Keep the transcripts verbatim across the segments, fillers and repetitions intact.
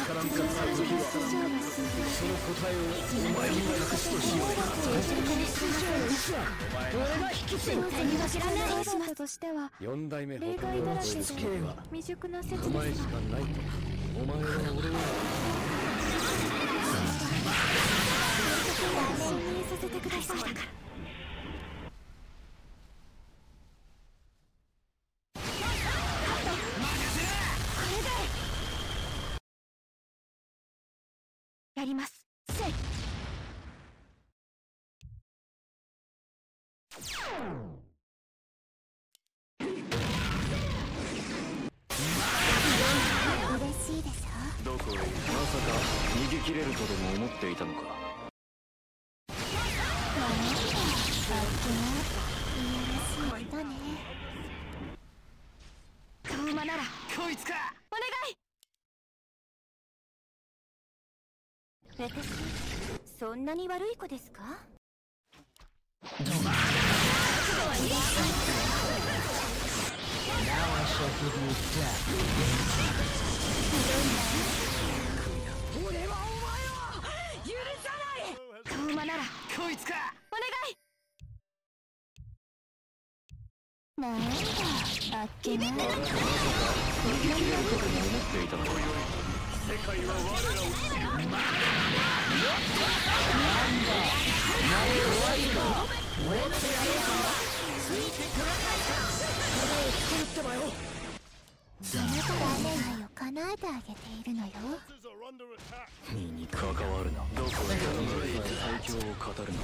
からんかった時はその答えをお前に託すとしよう。俺が引き継ぐ。 姿としては四代目例外だらけで死刑は未熟な説お前ですが、 しかないと。お前は俺を信任させてください。やります。せい。嬉しいでしょ。 どこへ。まさか逃げ切れるとでも思っていたのか。 あっけないいやらしい人ね。顔間ならこいつか。 お願い。私そんなに悪い子ですか？俺はお前を許さない。顔間ならこいつか。 お願い。なんだあっけない。 逃げ切れるとでも思っていたのか。世界は我らを知る。なんだ怖いか。もっとやろうか。ついてくれないか。それを作ってばよ。 あなたが願いを叶えてあげているのよ。 身に関わるな。どこへ最強を語るな。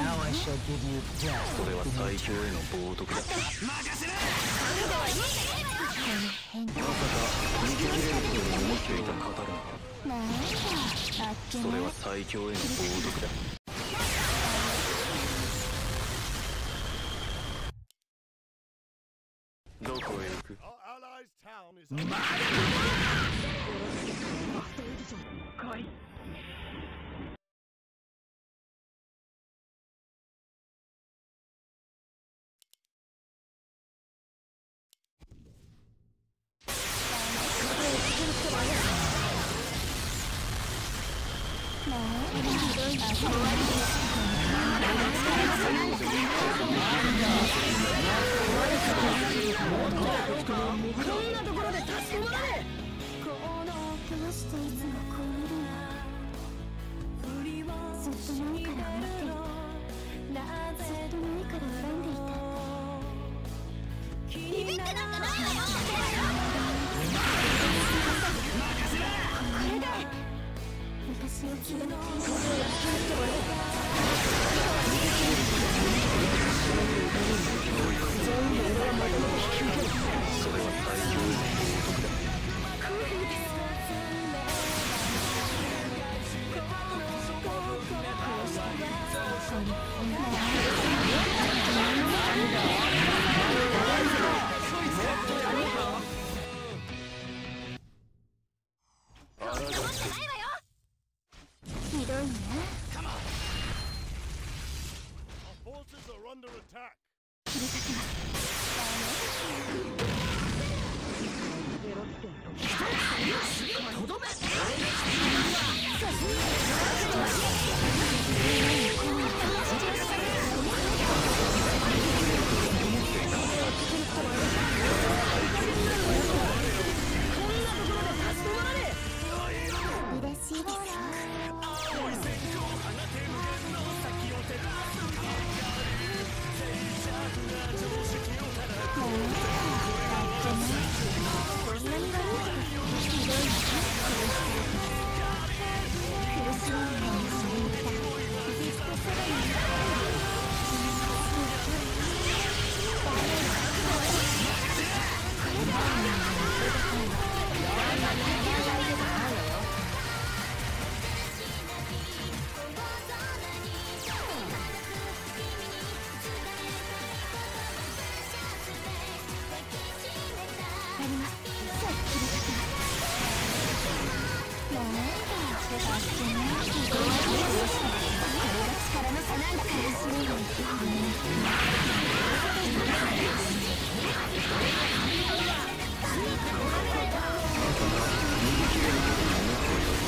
それは最強への冒涜だ。任せな。まさか逃げ切れるとでも思っていた語るな。 なんだあっけない。 それは最強への冒涜だ。どこへ行く。まだこんなところで助けもらえ。 どうしていつもこういるの。ずっと前から思っていた。ずっと前から恨んでいた。ビビってなんかないわよ。これで私を決めなきゃいけない。 それは最強への冒涜だ。 ひどいね。切り裂きます。とどめ。嬉しいですよ。 逃げ切れるとでも思っていた。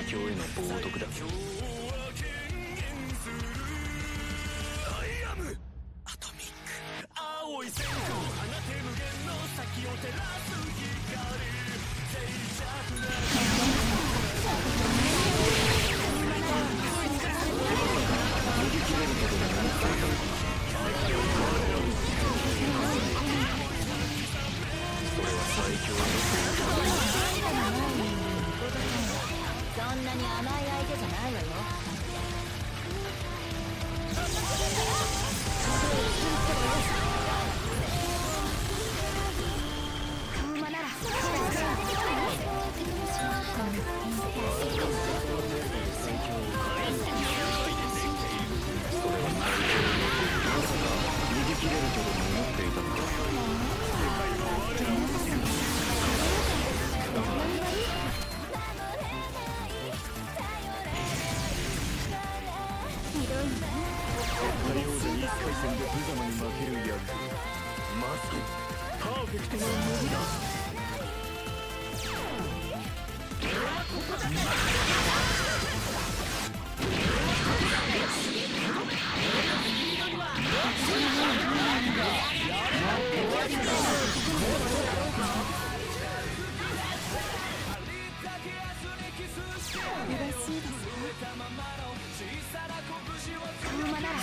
強への冒涜だ。 アトミック青い線香放て無限の先を照らす光脆弱な逃げ切れることが思っていたのか。それは最強のそんなに甘い相手じゃないわよ。車なら逃げ切れるとでも思っていたのか。海王でいっかい戦で無様に負ける役、まさにパーフェクトなモブだ。 車ならお願い。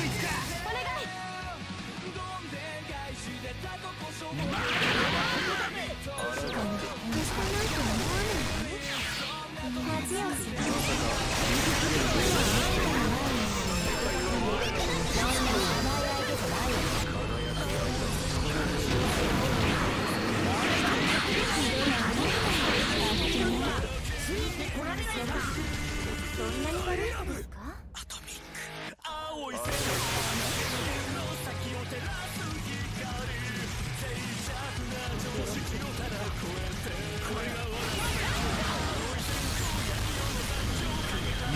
そんなに悪いのですか？ アトミック青い線香放て無限の先を照らす光脆弱な常識をただ超えてこれが我青い線香闇夜の惨状をかけた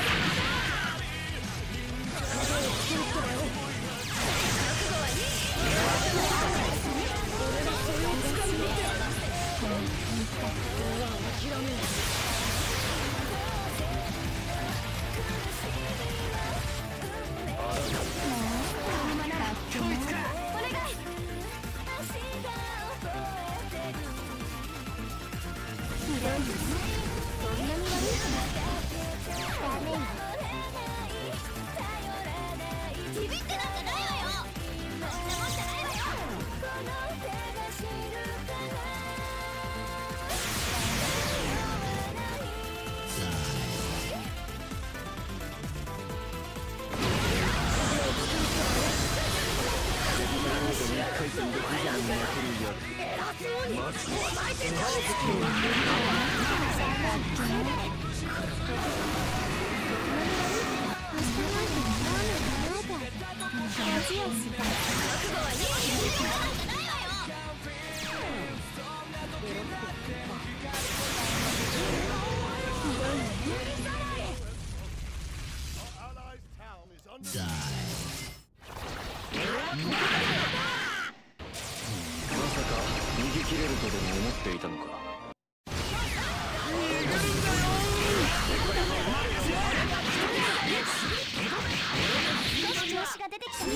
逃げ切れるとでも思っていたのか。 少し調子が出てきたね。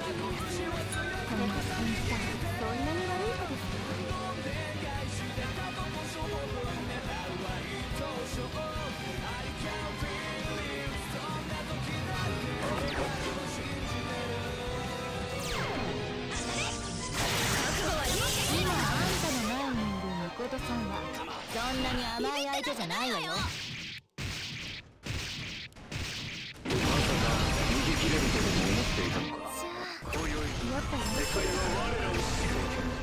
「 そんなに甘い相手じゃないわよ。 逃げ切れるとでも思っていたのか。おいおい、世界は我らを知る。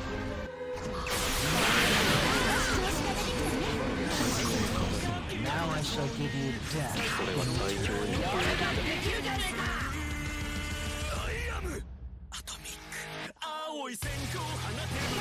Now I shall give you death. それは最強への俺だってできるじゃねえか。 アイアムアトミック青い線香放てる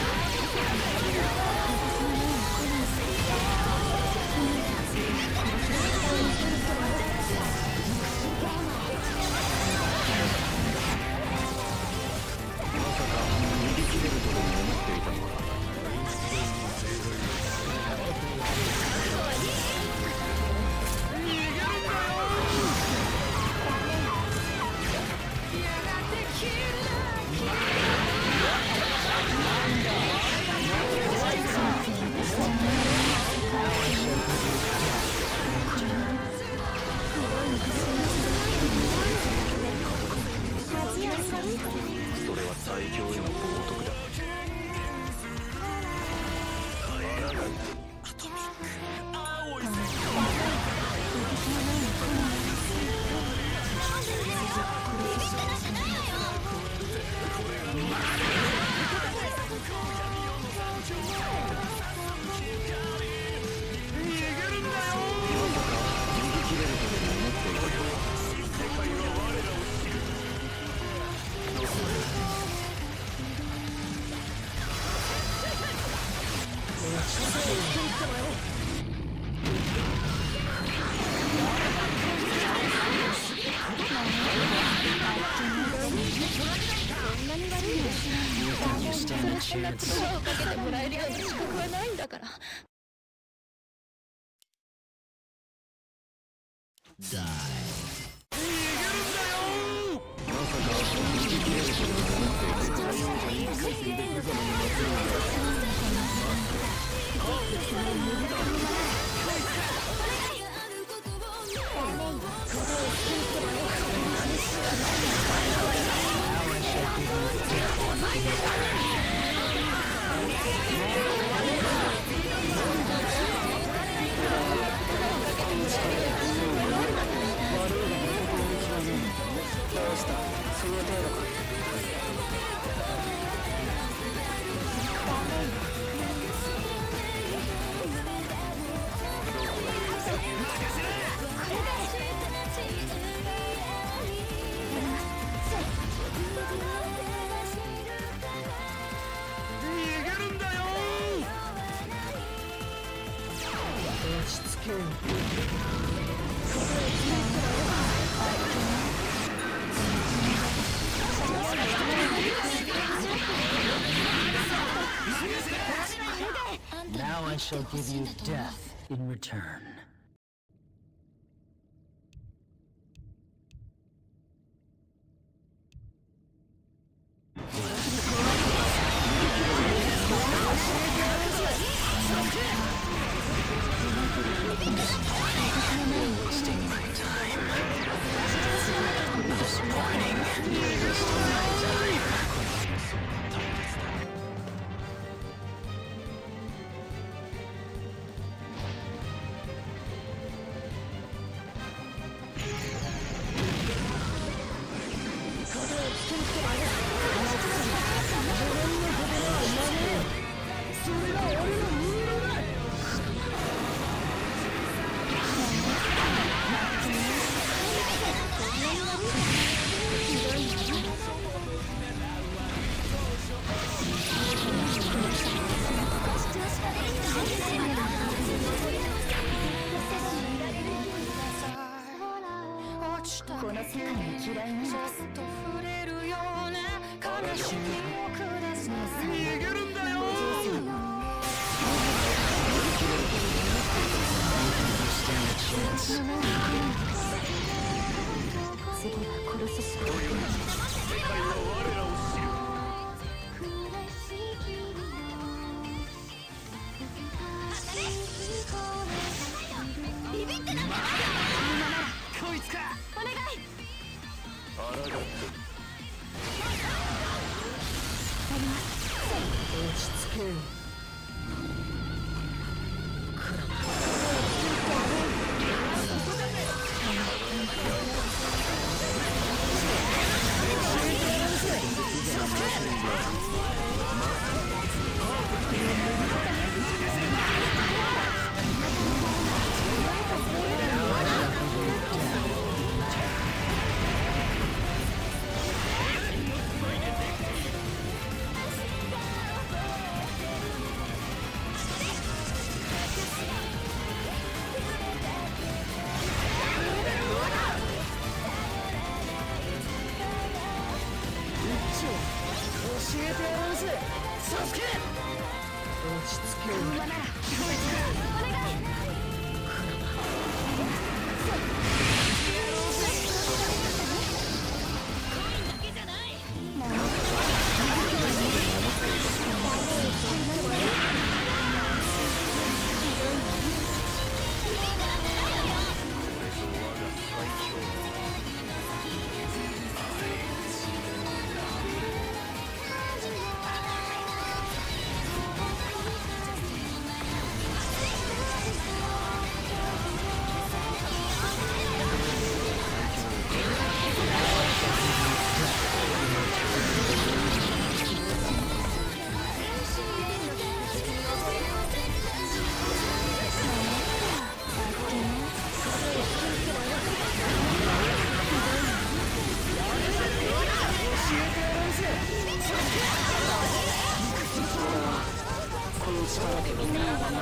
「 そんな言葉をかけてもらえるような資格はないんだから。 Now I shall give you death in return. Wasting my time. Disappointing. Wasting my time.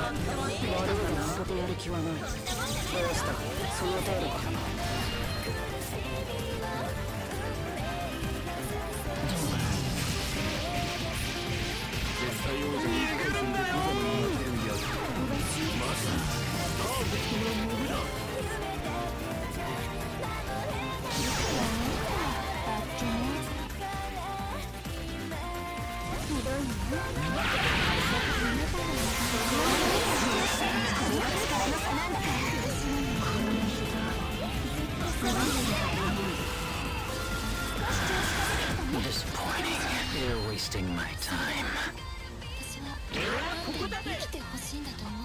なんとやる気はない。どうしたその程度か。 絶対王者にいっかい戦で無様に負けるやつ。まさにパーフェクトなモブだ。 Disappointing. You're wasting my time. 私は生きてほしいんだと思う。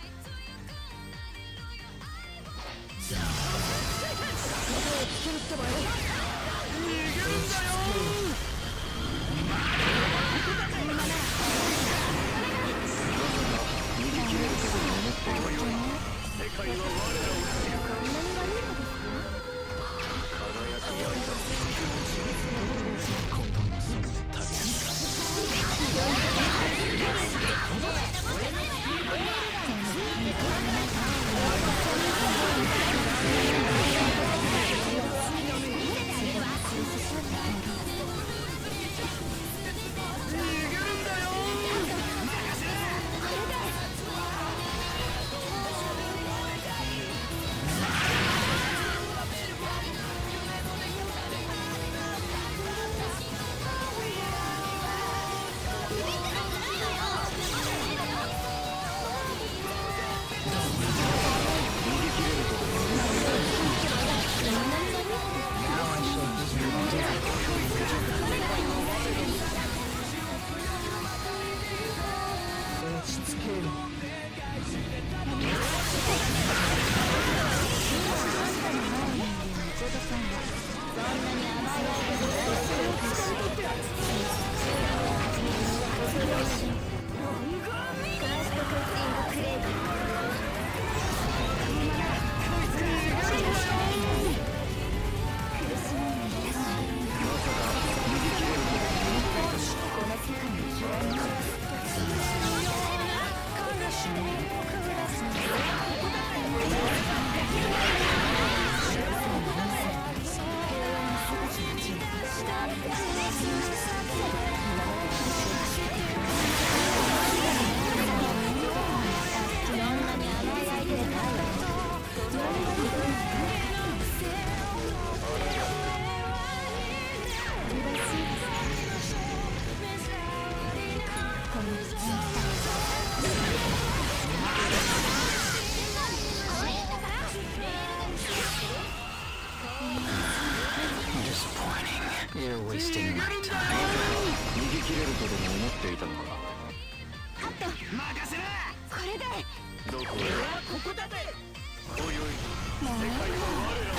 You're wasting my time. 逃げ切れるとでも思っていたのか。 カット任せな。これでどこへ。ここだぜ。おいおい。世界は我ら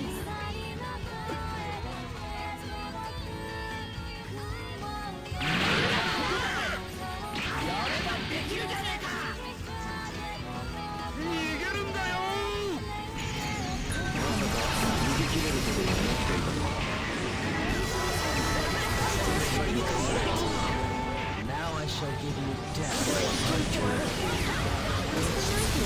ダメ。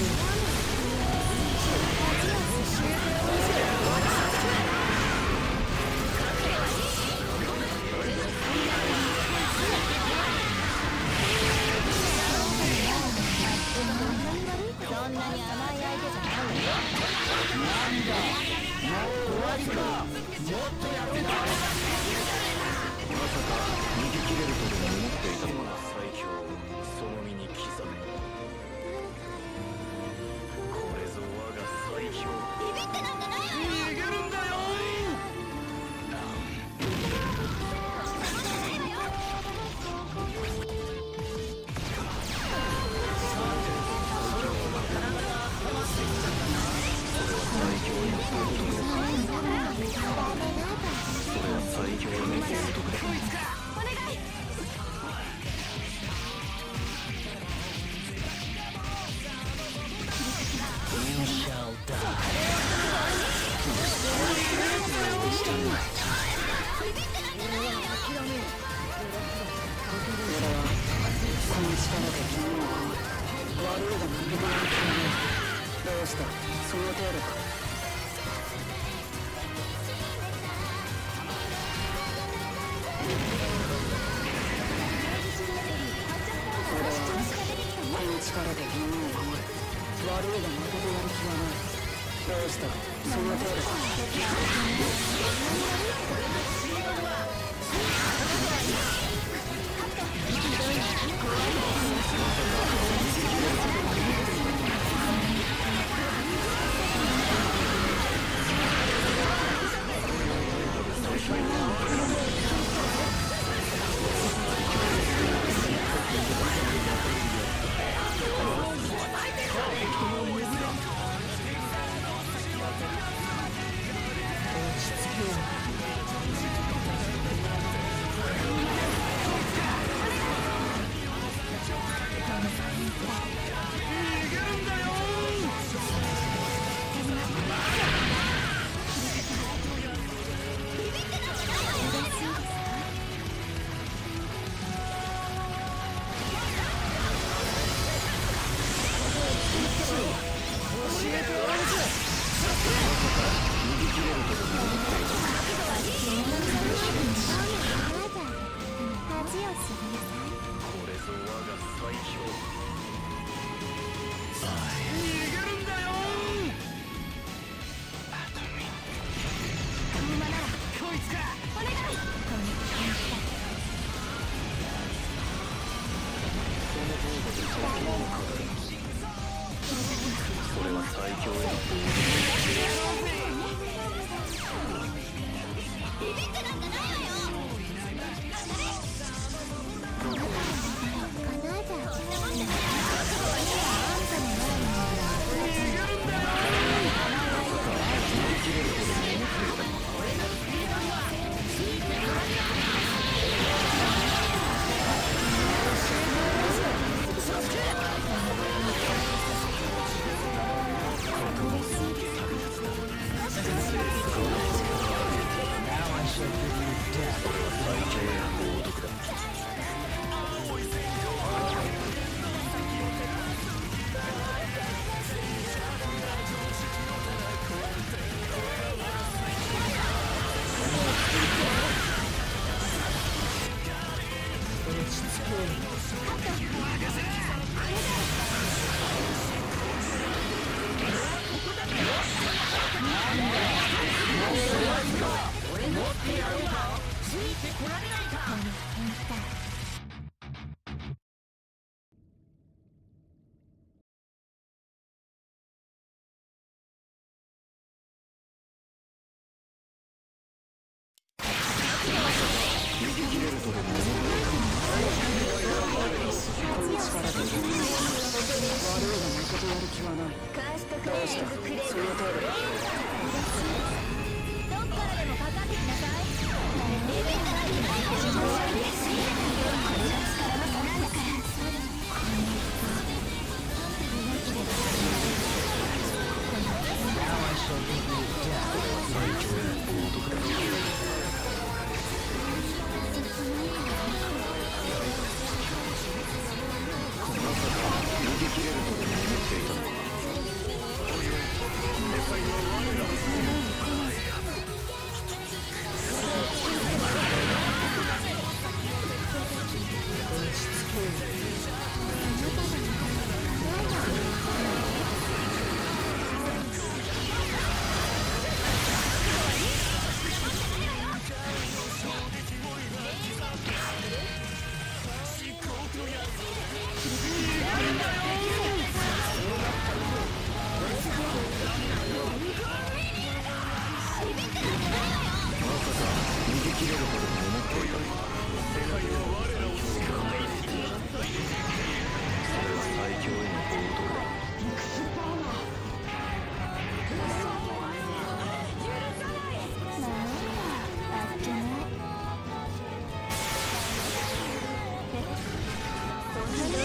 逃げ切れるとでも思っていたのか。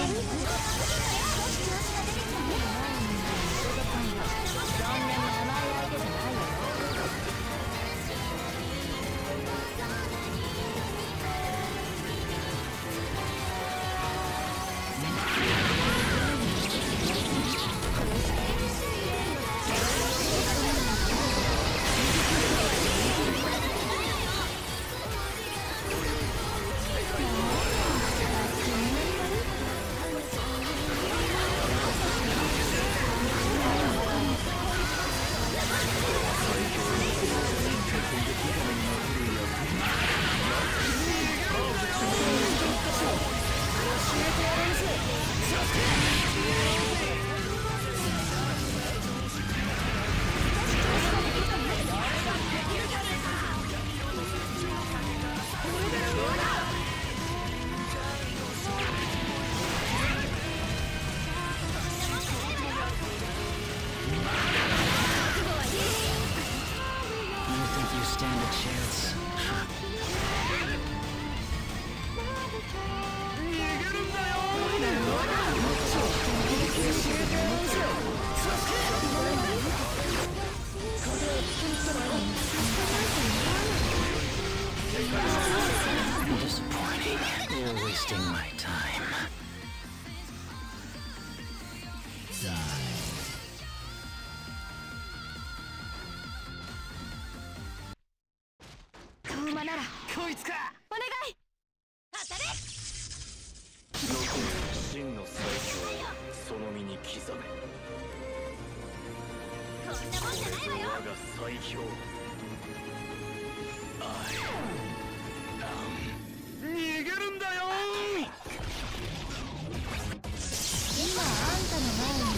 Disappointing. You're wasting my time. カウマならこいつかお願い当たれ残る真の最強をその身に刻め。 こんなもんじゃないわよ。 我が最強。逃げるんだよ。 今あんたの前に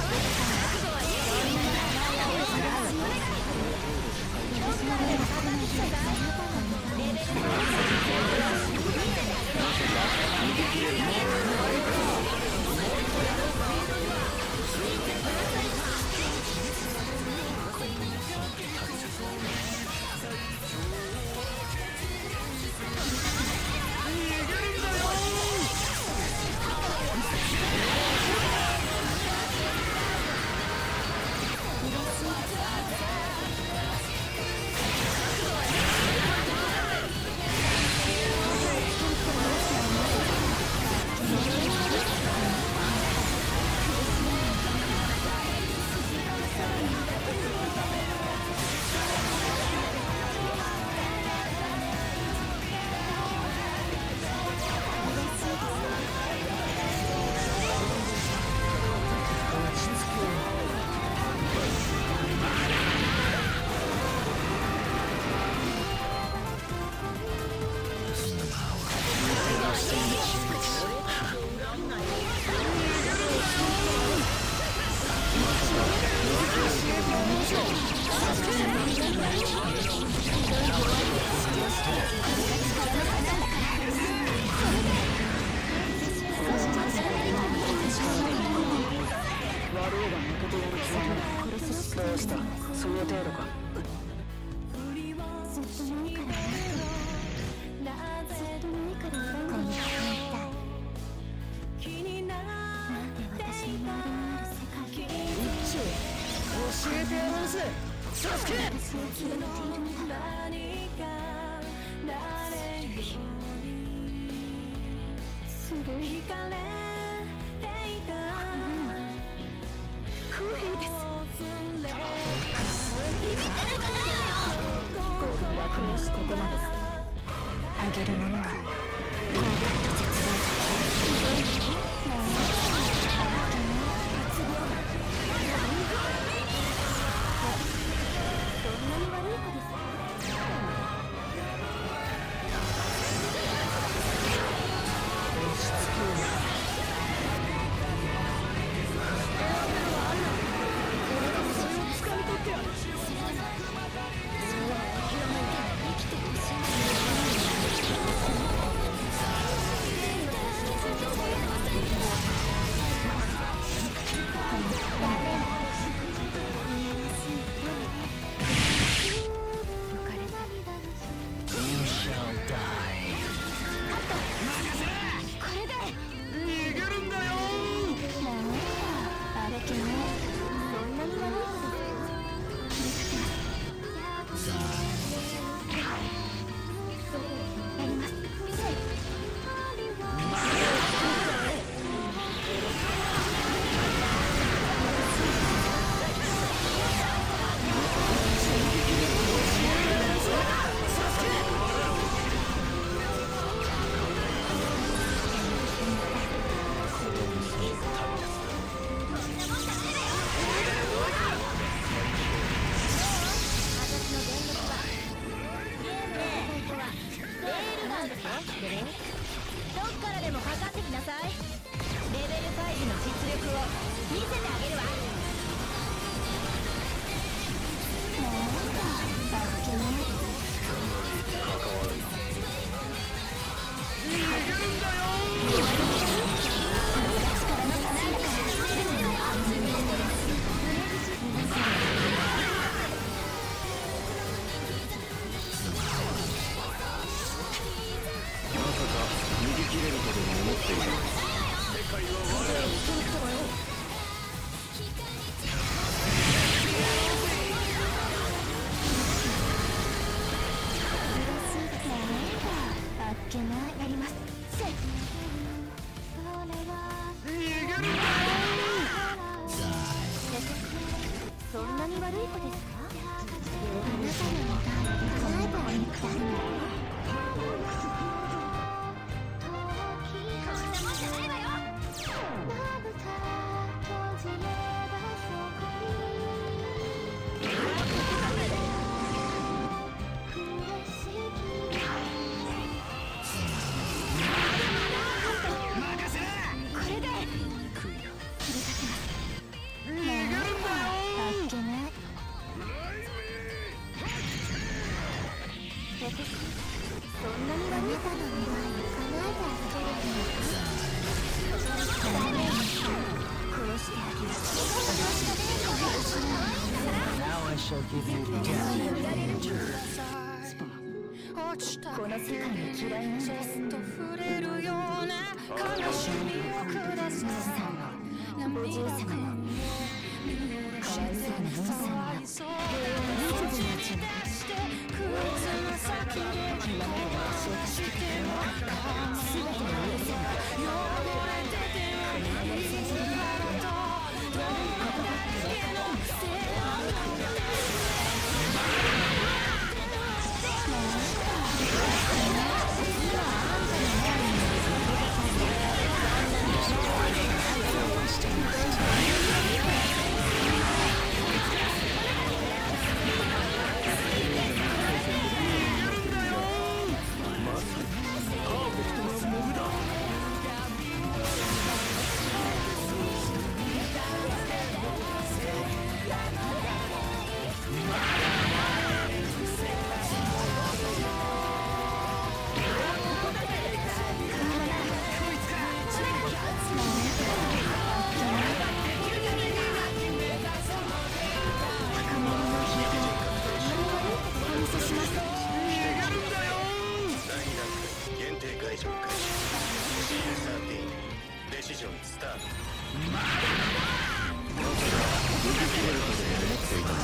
どうした？その程度か。ずっと何からずっと何から恨んでいたみたい。なんで私の周りにある世界で宇宙教えてやろうぜサスケ。私を嫌っているんだそれ惹かれていた不平です。このしここまであげるものが後悔と絶望。どんなに悪い子ですか。しつこいな。俺がそれを掴み取ってやる。そうは諦めない。生きてほしい。 を見せてあげるわ。なんだあっけない。 関わるな。 逃げるんだよ。 まさか逃げ切れるとでも思っている。 世界は我らのあっけないやります。 逃げるんだよ。 そんなに悪い子ですか？あなたの答えたら肉だ。こんなもんじゃないわよ。そんなに悪い子の未来を叶えてあげるのか。殺してあげる。 Now I shall give you death in return. この世界に嫌いなんです。 触れるような悲しみをください。 おじい様もかわいそうな父さんが平和に閉じなちゃう。 クイズの先で今までの教え助けて全ての許せないこのままにさせるからとどういうことだって分かってます。 デシジョンスタート。 逃げ切れるとでも思っていたの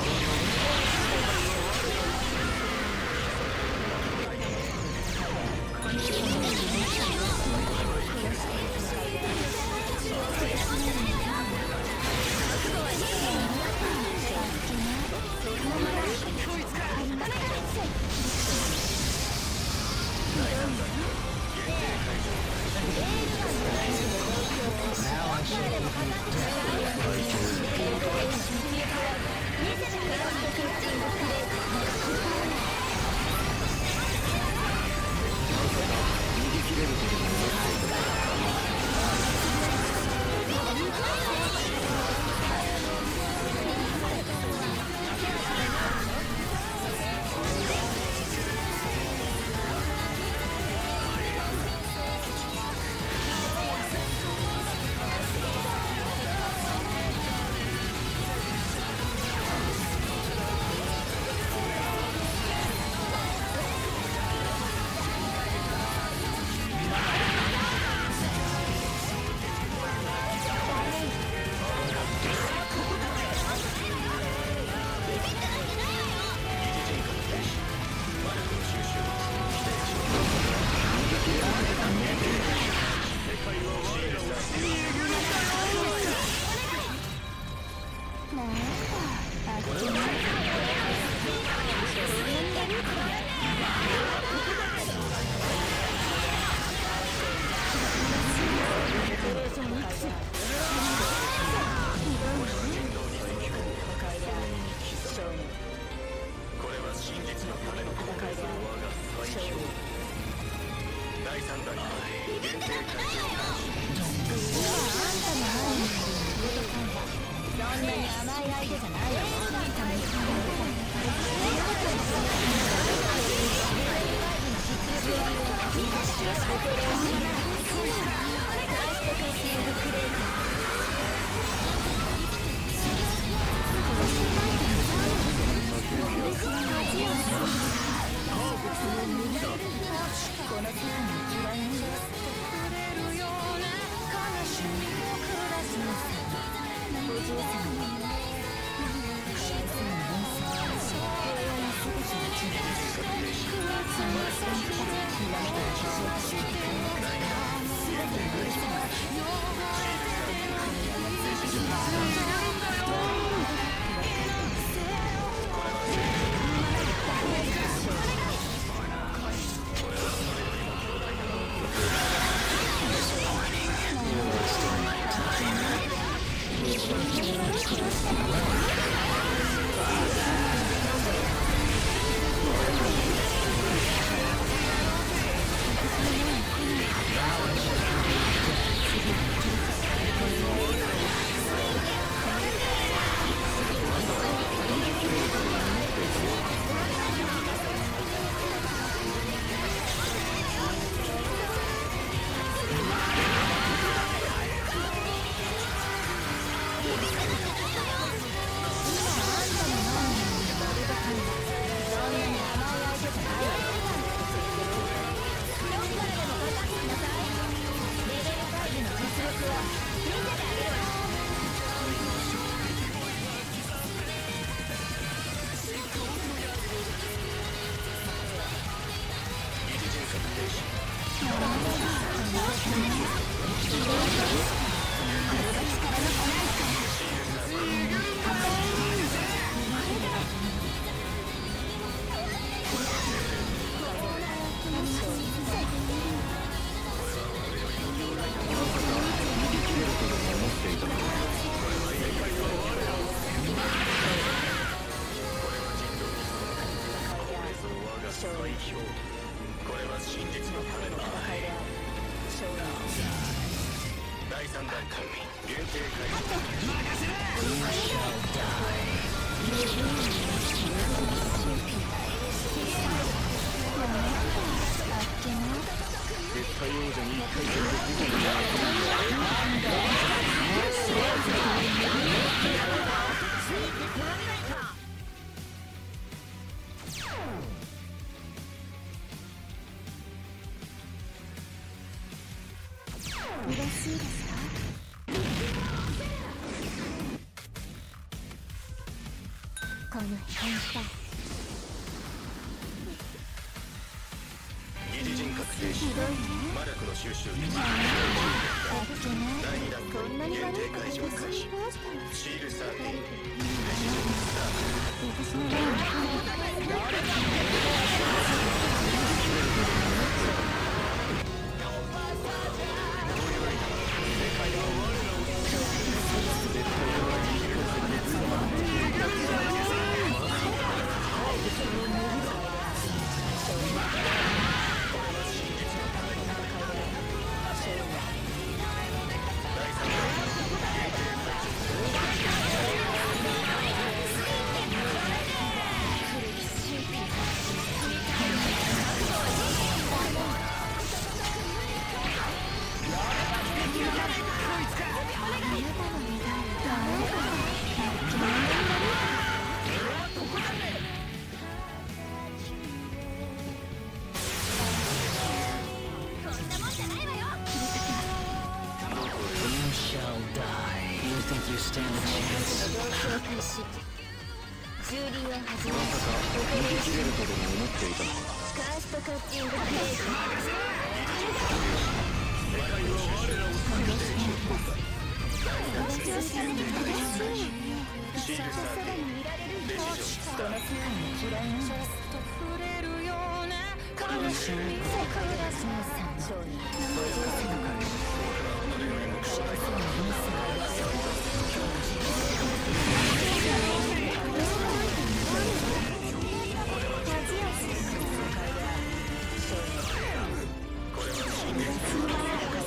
逃げ切れるとでい相手じゃないよ。嬉しいですか？この変態疑似人格停止魔力の収集あっけないだいに段階こんなに悪い限定解除こと開始どうしたの？ シールサーティー私の霊のジュリーは始めまさか逃げ切れるとでも思っていたのか。 ファーストカッティングフェーズ世界は我らを救っていく私を知らないシールサーティーデシジョンスターこの世界の嫌いな触れるような悲しみを世界がそうさん商人お嬢さんが俺よりも怖い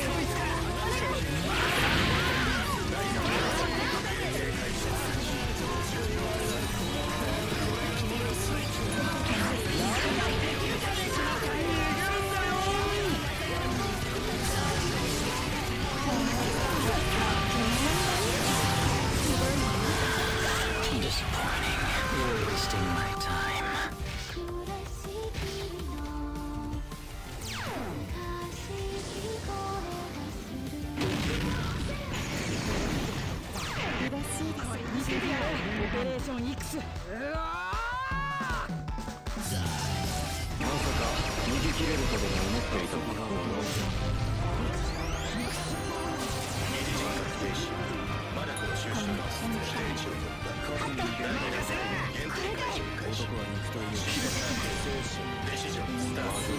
「 ネレーションいくつうわまさか逃げ切れるとでも思っていたのか。二次人格停止。マダコの収集がステージを取った過去に限定限定解除開始。男は肉体を精神デシジョンスタート。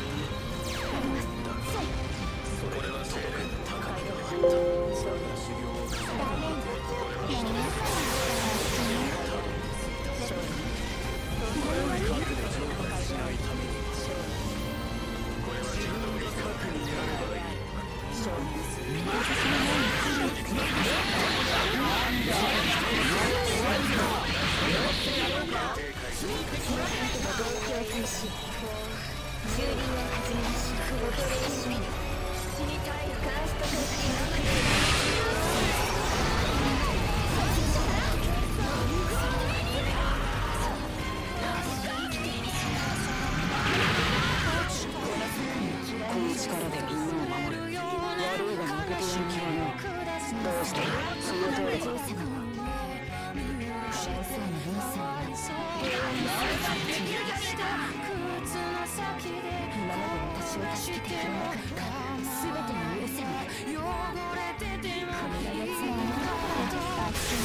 これはそれ高みが入った修行を重ねこれは人のこれは核で成敗しないためにこれは自分が核になればいい。 蹂躙を始めましょう。これを締めに死にたいカーストクッキーのクレこの力でみんなを守る。悪いが負けている気はない。どうしてその通りだ。今まで私を助けてくれなかった全てを許せない神がやつらに爆心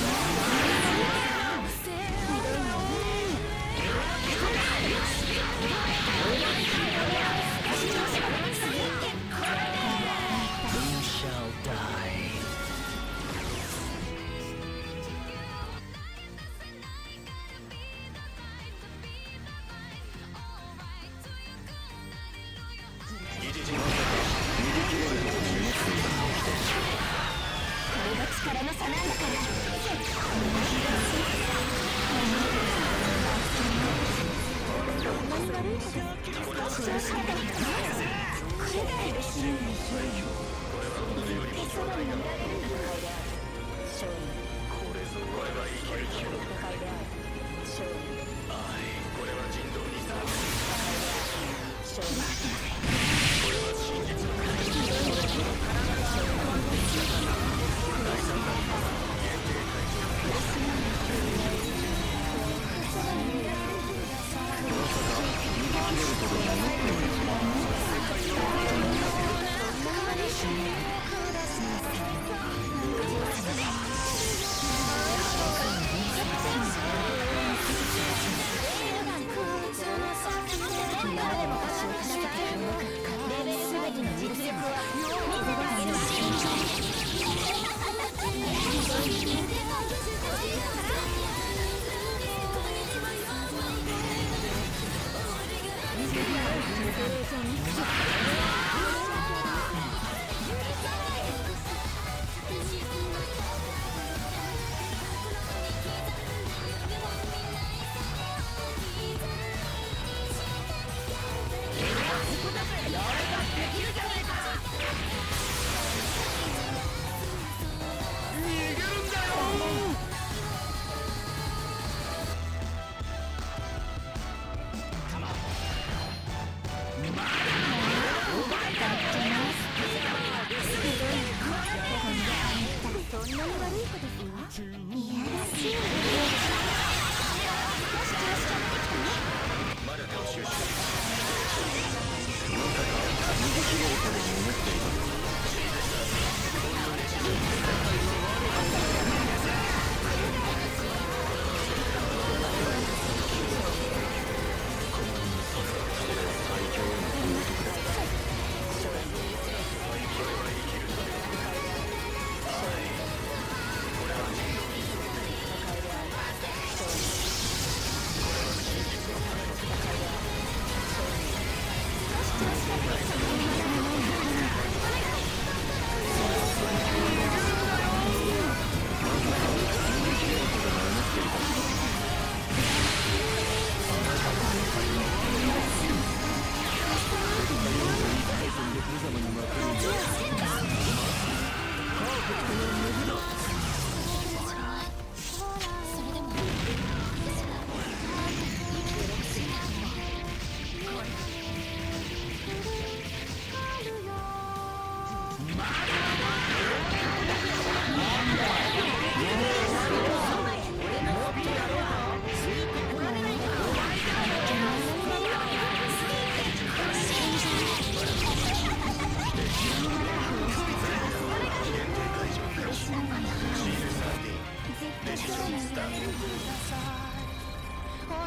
You shall die. 二次人格逃げ切れるとでも思っていたのか。 これが力の差なんだから何悪いことそうしたからこれが嬉しいんですよ。手そばにいられる戦いである勝利これぞ我が生きる気を。 戦いである勝利これは人道にさ勝利これは真実の第三弾限定解除。まさか逃げ切れるとでも思っていたのか。世界を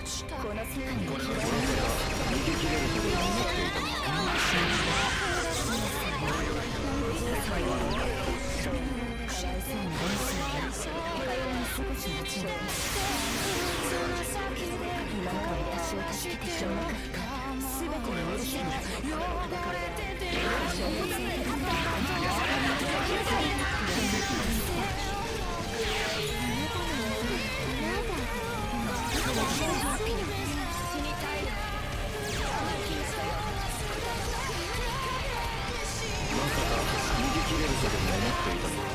この世界にこれは逃げ切れるとでも思っていたのか。 今から私を助けてくれなかった全ての許せないまさか逃げ切れるとでも思っていたのか。